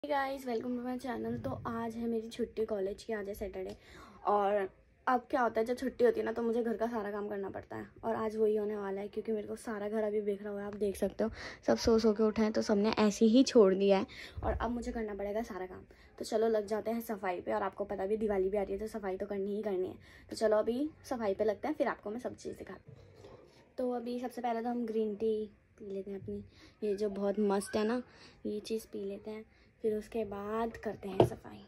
Guys welcome to my channel. तो आज है मेरी छुट्टी कॉलेज की, आज है सैटरडे। और अब क्या होता है, जब छुट्टी होती है ना तो मुझे घर का सारा काम करना पड़ता है। और आज वही होने वाला है क्योंकि मेरे को सारा घर अभी बिखरा हुआ है, आप देख सकते हो। सब सो के उठे हैं तो सबने ऐसे ही छोड़ दिया है और अब मुझे करना पड़ेगा सारा काम। तो चलो लग जाते हैं सफाई पे। और आपको पता भी दिवाली भी आ रही है तो सफाई तो करनी ही करनी है। तो चलो अभी सफाई पे लगते हैं, फिर आपको मैं सब चीज़ दिखाती हूँ। तो अभी सबसे पहले तो हम ग्रीन टी पी लेते हैं अपनी, ये जो बहुत मस्त है ना, ये चीज़ पी लेते हैं। फिर उसके बाद करते हैं सफाई।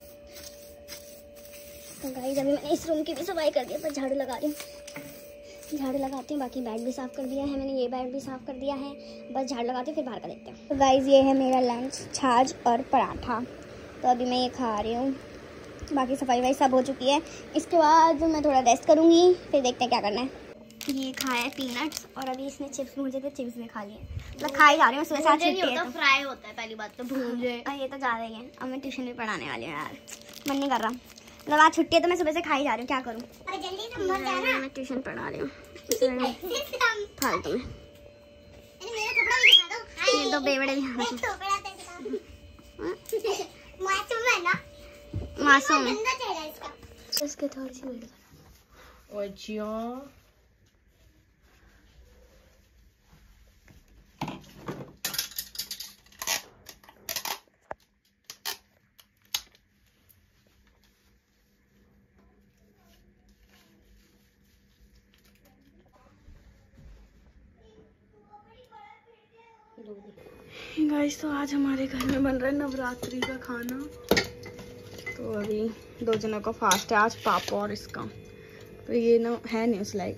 तो गाइस अभी मैंने इस रूम की भी सफाई कर दी है, पर झाड़ू लगा रही हूँ। झाड़ू लगाती हूँ, बाकी बेड भी साफ़ कर दिया है मैंने, ये बेड भी साफ़ कर दिया है। बस झाड़ू लगाती हूँ, फिर बाहर का देखते हैं। तो गाइस ये है मेरा लंच, छाछ और पराठा। तो अभी मैं ये खा रही हूँ। बाकी सफाई वाई सब हो चुकी है। इसके बाद मैं थोड़ा रेस्ट करूँगी, फिर देखते हैं क्या करना है। ये खाया है पीनट्स, और अभी इसने चिप्स मुझे तो चिप्स भी खा लिए। मतलब खा ही जा रही हूँ, सुबह साथ छुट्टी है तो फ्राई होता है पहली बात तो भूंजे। ये तो जा रही है। अब मैं ट्यूशन भी पढ़ाने वाली हूँ यार, मन नहीं कर रहा। मतलब आज छुट्टी है तो मैं सुबह से खा ही जा रही हूँ, क्या करूँ। मैं ट्यूशन पढ़ा रही हूँ फालतू में। ये दो बेवड़े भी मासूम है इसके थोड़ी सी वीडियो। गाइस तो आज हमारे घर में बन रहा है नवरात्रि का खाना। तो अभी 2 जनों का फास्ट है आज, पापा और इसका। तो ये ना है न्यूज़ लाइक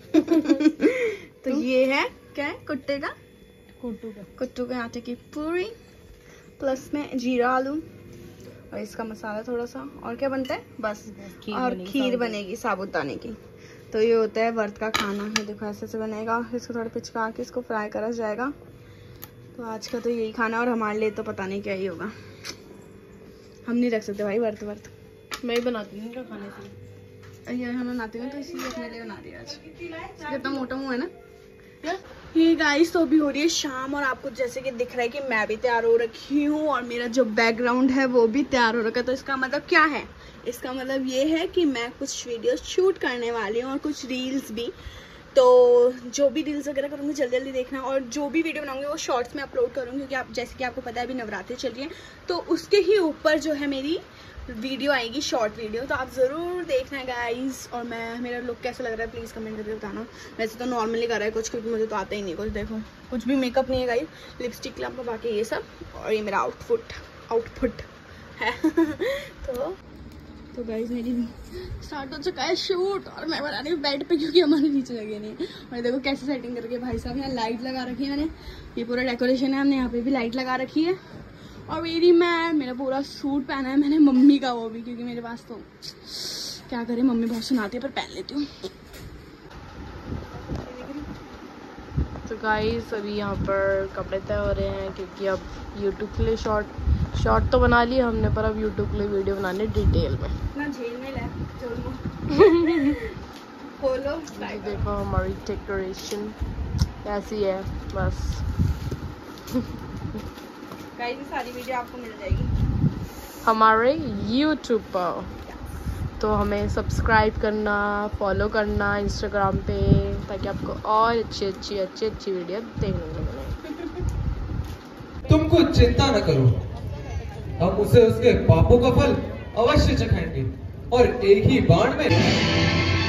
तो ये है क्या है, कुट्टू के आटे की पूरी, प्लस में जीरा आलू और इसका मसाला थोड़ा सा। और क्या बनता है, बस और खीर बनेगी साबूदाने की। तो ये होता है व्रत का खाना। ये देखो ऐसे से बनेगा, इसको थोड़ा पिचका के इसको फ्राई करा जाएगा। तो आज का तो यही खाना, और हमारे लिए तो पता नहीं क्या ही होगा। हम नहीं रख सकते भाई व्रत। मैं ही बनाती हूँ खाने से, ये हम बनाती हूँ तो इसीलिए अपने लिए बना रही है आज। कितना मोटा मुँह है ना ये गाइस। तो अभी हो रही है शाम, और आपको जैसे कि दिख रहा है कि मैं भी तैयार हो रखी हूँ और मेरा जो बैकग्राउंड है वो भी तैयार हो रखा है। तो इसका मतलब क्या है, इसका मतलब ये है कि मैं कुछ वीडियोस शूट करने वाली हूँ और कुछ रील्स भी। तो जो भी रील्स वगैरह करूँगी जल्दी जल्दी देखना, और जो भी वीडियो बनाऊंगी वो शॉर्ट्स में अपलोड करूँगी, क्योंकि आप जैसे कि आपको पता है अभी नवरात्रि चल रही है। तो उसके ही ऊपर जो है मेरी वीडियो आएगी, शॉर्ट वीडियो। तो आप ज़रूर देखना गाइस। और मेरा लुक कैसा लग रहा है प्लीज़ कमेंट करके बताना। वैसे तो नॉर्मली कर रहा है कुछ, क्योंकि मुझे तो आता ही नहीं कुछ। देखो कुछ भी मेकअप नहीं है गाइस, लिपस्टिक लगा के ये सब। और ये मेरा आउटफुट है तो गाइस मेरी स्टार्ट हो चुका है शूट, और मैं बना रही हूँ बेड पे क्योंकि हमारे नीचे लगे नहीं। और देखो कैसे सेटिंग करके भाई साहब, यहाँ लाइट लगा रखी है मैंने, ये पूरा डेकोरेशन है हमने, यहाँ पे भी लाइट लगा रखी है। और मेरा पूरा सूट पहना है मैंने, मम्मी का वो भी, क्योंकि मेरे पास तो क्या करे, मम्मी बहुत सुनाती है पर पहन लेती हूँ। तो गाइस अभी यहाँ पर कपड़े तय हो रहे हैं, क्योंकि अब यूट्यूब के लिए शॉर्ट तो बना लिए हमने, पर अब यूट्यूब के लिए वीडियो बनाने डिटेल में ना झेल में खोलो। देखो हमारी डेकोरेशन ऐसी है बस। गाइस ये सारी वीडियो आपको मिल जाएगी हमारे यूट्यूब पर। तो हमें सब्सक्राइब करना, फॉलो करना इंस्टाग्राम पे, ताकि आपको और अच्छी वीडियो देखने को मिले। तुम कुछ चिंता न करो, हम उसे उसके पापों का फल अवश्य चखाएंगे, और एक ही बाण में